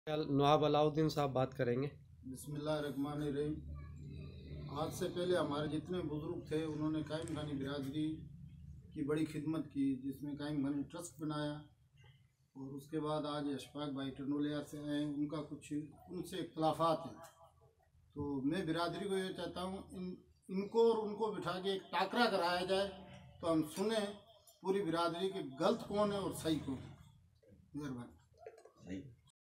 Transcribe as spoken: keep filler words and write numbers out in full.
नवाब अलाउद्दीन साहब बात करेंगे। बिस्मिल्लाहिर्रहमानिर्रहीम। आज से पहले हमारे जितने बुज़ुर्ग थे उन्होंने कायम खानी बिरादरी की बड़ी खिदमत की, जिसमें कायम खानी ट्रस्ट बनाया। और उसके बाद आज अशफाक भाई टनोलिया से आए, उनका कुछ उनसे इख्तलाफात हैं। तो मैं बिरादरी को ये चाहता हूँ इन इनको और उनको बिठा के एक टाकरा कराया जाए तो हम सुने पूरी बिरादरी के गलत कौन है और सही कौन है। मेहरबानी।